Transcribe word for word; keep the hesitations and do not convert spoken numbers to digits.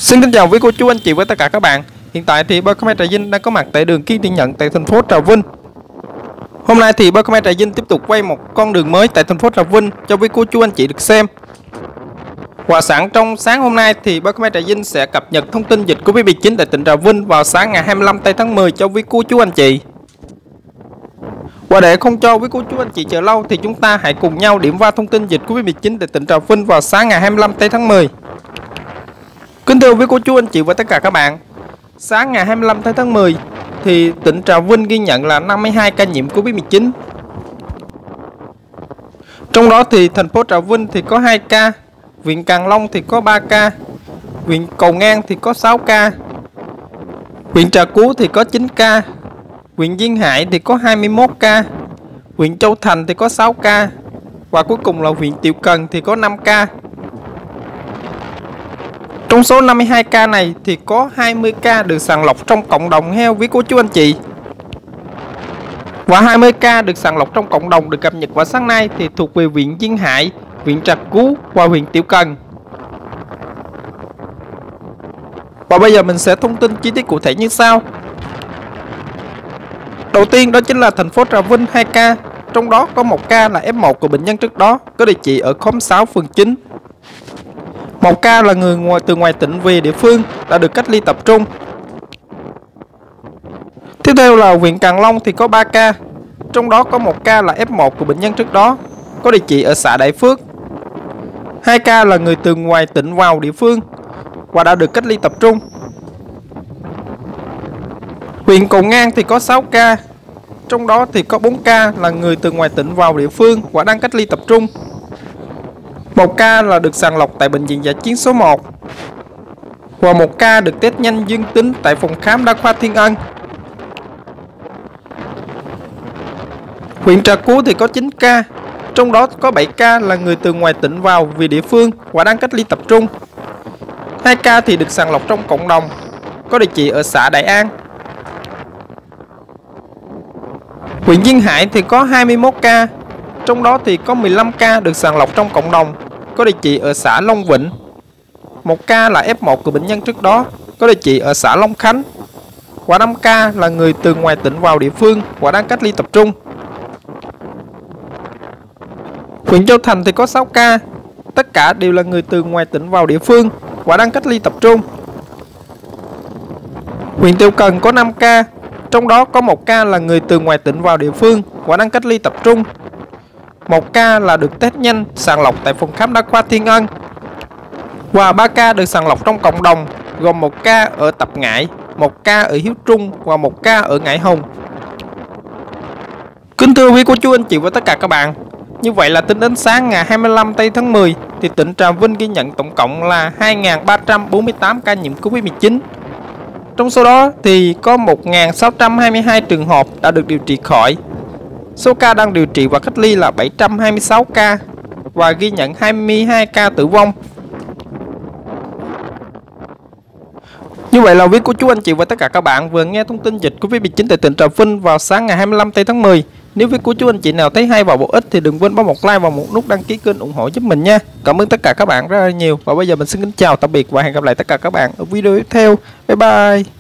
Xin kính chào quý cô chú anh chị với tất cả các bạn. Hiện tại thì Bacomai Trà Vinh đang có mặt tại đường Kiên Thị Nhận tại thành phố Trà Vinh. Hôm nay thì Bacomai Trà Vinh tiếp tục quay một con đường mới tại thành phố Trà Vinh cho quý cô chú anh chị được xem. Và sẵn trong sáng hôm nay thì Bacomai Trà Vinh sẽ cập nhật thông tin dịch Covid mười chín tại tỉnh Trà Vinh vào sáng ngày hai mươi lăm tháng mười cho quý cô chú anh chị. Và để không cho quý cô chú anh chị chờ lâu thì chúng ta hãy cùng nhau điểm qua thông tin dịch Covid mười chín tại tỉnh Trà Vinh vào sáng ngày hai mươi lăm tháng mười. Kính thưa quý cô chú anh chị và tất cả các bạn, sáng ngày hai mươi lăm tháng mười thì tỉnh Trà Vinh ghi nhận là năm mươi hai ca nhiễm Covid mười chín. Trong đó thì thành phố Trà Vinh thì có hai ca, huyện Càng Long thì có ba ca, huyện Cầu Ngang thì có sáu ca, huyện Trà Cú thì có chín ca, huyện Duyên Hải thì có hai mươi mốt ca, huyện Châu Thành thì có sáu ca và cuối cùng là huyện Tiểu Cần thì có năm ca. Trong số năm mươi hai ca này thì có hai mươi ca được sàng lọc trong cộng đồng heo quý cô chú anh chị. Và hai mươi ca được sàng lọc trong cộng đồng được cập nhật vào sáng nay thì thuộc về huyện Duyên Hải, huyện Trà Cú và huyện Tiểu Cần. Và bây giờ mình sẽ thông tin chi tiết cụ thể như sau. Đầu tiên đó chính là thành phố Trà Vinh hai ca, trong đó có một ca là F một của bệnh nhân trước đó có địa chỉ ở khóm sáu phường chín. Một ca là người ngoài từ ngoài tỉnh về địa phương đã được cách ly tập trung. Tiếp theo là huyện Càng Long thì có ba ca, trong đó có một ca là F một của bệnh nhân trước đó có địa chỉ ở xã Đại Phước. Hai ca là người từ ngoài tỉnh vào địa phương và đã được cách ly tập trung. Huyện Cầu Ngang thì có sáu ca, trong đó thì có bốn ca là người từ ngoài tỉnh vào địa phương và đang cách ly tập trung. Một ca là được sàng lọc tại bệnh viện Dã Chiến số một và một ca được test nhanh dương tính tại phòng khám đa khoa Thiên Ân. Huyện Trà Cú thì có chín ca, trong đó có bảy ca là người từ ngoài tỉnh vào về địa phương và đang cách ly tập trung. Hai ca thì được sàng lọc trong cộng đồng có địa chỉ ở xã Đại An. Huyện Duyên Hải thì có hai mươi mốt ca, trong đó thì có mười lăm ca được sàng lọc trong cộng đồng có địa chỉ ở xã Long Vĩnh. Một ca là F một của bệnh nhân trước đó có địa chỉ ở xã Long Khánh. Và năm ca là người từ ngoài tỉnh vào địa phương và đang cách ly tập trung. Huyện Châu Thành thì có sáu ca, tất cả đều là người từ ngoài tỉnh vào địa phương và đang cách ly tập trung. Huyện Tiểu Cần có năm ca, trong đó có một ca là người từ ngoài tỉnh vào địa phương và đang cách ly tập trung. Một ca là được test nhanh sàng lọc tại phòng khám đa khoa Thiên Ân. Và ba ca được sàng lọc trong cộng đồng, gồm một ca ở Tập Ngãi, một ca ở Hiếu Trung và một ca ở Ngãi Hùng. Kính thưa quý cô chú anh chị và tất cả các bạn, như vậy là tính đến sáng ngày hai mươi lăm tháng mười thì tỉnh Trà Vinh ghi nhận tổng cộng là hai nghìn ba trăm bốn mươi tám ca nhiễm Covid mười chín. Trong số đó thì có một nghìn sáu trăm hai mươi hai trường hợp đã được điều trị khỏi. Số ca đang điều trị và cách ly là bảy trăm hai mươi sáu ca và ghi nhận hai mươi hai ca tử vong. Như vậy là quý cô chú anh chị và tất cả các bạn vừa nghe thông tin dịch Covid mười chín tại tỉnh Trà Vinh vào sáng ngày hai mươi lăm tháng mười. Nếu quý cô chú anh chị nào thấy hay và bổ ích thì đừng quên bấm một like và một nút đăng ký kênh ủng hộ giúp mình nha. Cảm ơn tất cả các bạn rất là nhiều. Và bây giờ mình xin kính chào tạm biệt và hẹn gặp lại tất cả các bạn ở video tiếp theo. Bye bye.